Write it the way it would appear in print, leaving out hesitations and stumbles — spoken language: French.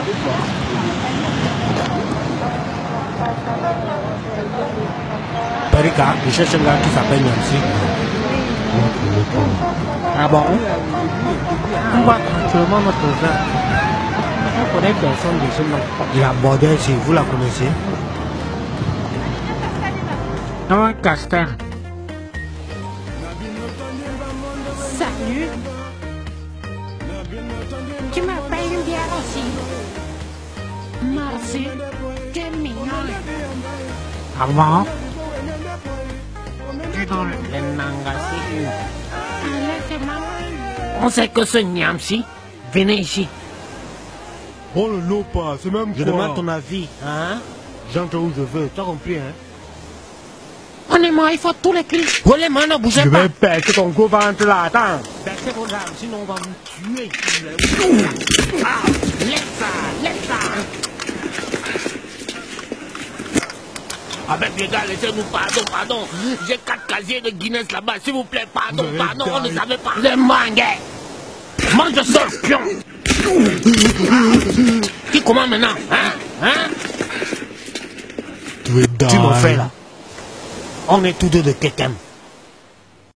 Perika, je cherche un gars qui s'appelle Nancy. Ah bon? On va tranquillement notre frère. On connaît personne de ce nom. Il a bordé ici, vous la connaissez? Non, Castor. Salut. Tu m'appelles bien aussi. Merci. Tu es mignon. Ah bon? Tu es dans le Nangasi. Allez, c'est maman. On sait que ce Niamsi. Venez ici. Oh le non pas, c'est même Je quoi? demande ton avis. Hein? J'entre où je veux, tu as compris, hein? On est mort, il faut tous les clics. Oh les mains, ne bougez Je pas. vais percer ton gros ventre là, attends. Baissez vos armes, sinon on va vous tuer. Ah, laisse ça, laisse ça. Avec les gars, laissez-nous, pardon. J'ai 4 casiers de Guinness là-bas, s'il vous plaît, pardon, on ne savait pas. Les mangues. Mange de scorpion. Qui commande maintenant, hein? Tu es dingue. Tu m'en fais là. On est tous deux de Ketem.